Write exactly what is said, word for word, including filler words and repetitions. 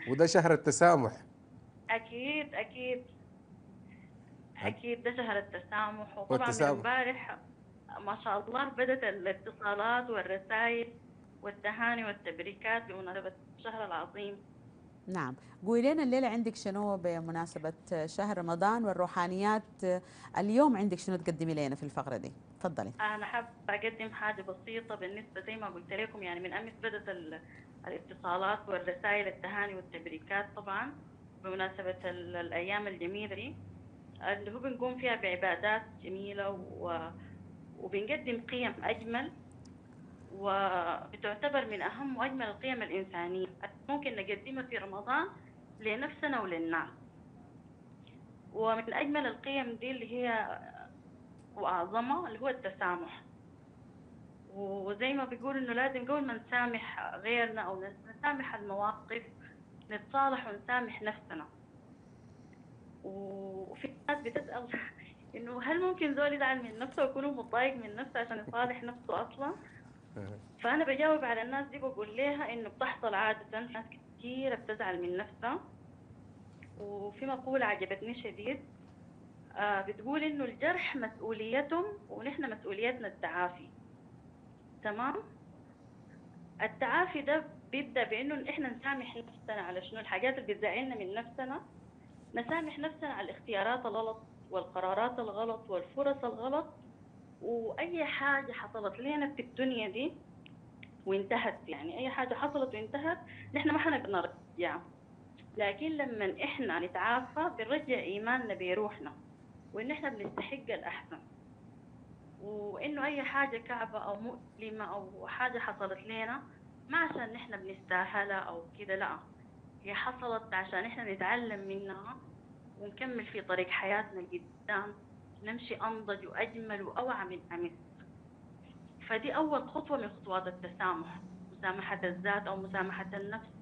وده شهر التسامح. أكيد أكيد أكيد، ده شهر التسامح. وطبعا من والتسامح. امبارح ما شاء الله بدأت الاتصالات والرسائل والتهاني والتبريكات بمناسبة الشهر العظيم. نعم، قولي لنا الليلة عندك شنو بمناسبة شهر رمضان والروحانيات؟ اليوم عندك شنو تقدمي لنا في الفقرة دي؟ تفضلي. أنا حابة أقدم حاجة بسيطة بالنسبة زي ما قلت لكم، يعني من أمس بدأت ال- الاتصالات والرسائل التهاني والتبريكات طبعا بمناسبة ال- الأيام الجميلة دي، اللي هو بنقوم فيها بعبادات جميلة و... وبنقدم قيم أجمل، وبتعتبر من أهم وأجمل القيم الإنسانية ممكن نقدمها في رمضان لنفسنا وللناس. ومن أجمل القيم دي اللي هي وأعظمها اللي هو التسامح. وزي ما بيقولوا إنه لازم قبل ما نسامح غيرنا أو نسامح المواقف نتصالح ونسامح نفسنا. وفي ناس بتسأل إنه هل ممكن زول يزعل من نفسه ويكون متضايق من نفسه عشان يصالح نفسه أصلا؟ فأنا بجاوب على الناس دي بقول لها إنه بتحصل عادة، ناس كتير بتزعل من نفسها. وفي مقولة عجبتني شديد، آه بتقول إنه الجرح مسؤوليتهم ونحن مسؤوليتنا التعافي. تمام؟ التعافي ده بيبدأ بإنه إحنا نسامح نفسنا على شنو الحاجات اللي بتزعلنا من نفسنا، نسامح نفسنا على الاختيارات الغلط والقرارات الغلط والفرص الغلط وأي حاجة حصلت لنا في الدنيا دي وانتهت. يعني أي حاجة حصلت وانتهت نحن ما حنقدر نرجعها، لكن لما إحنا نتعافى بنرجع إيماننا بروحنا وإن إحنا بنستحق الأحسن، وإنه أي حاجة كعبة أو مؤلمة أو حاجة حصلت لنا ما عشان إحنا بنستاهلها أو كده، لا، هي حصلت عشان إحنا نتعلم منها ونكمل في طريق حياتنا قدام، نمشي أنضج وأجمل وأوعى من أمس. فدي أول خطوة من خطوات التسامح، مسامحة الذات أو مسامحة النفس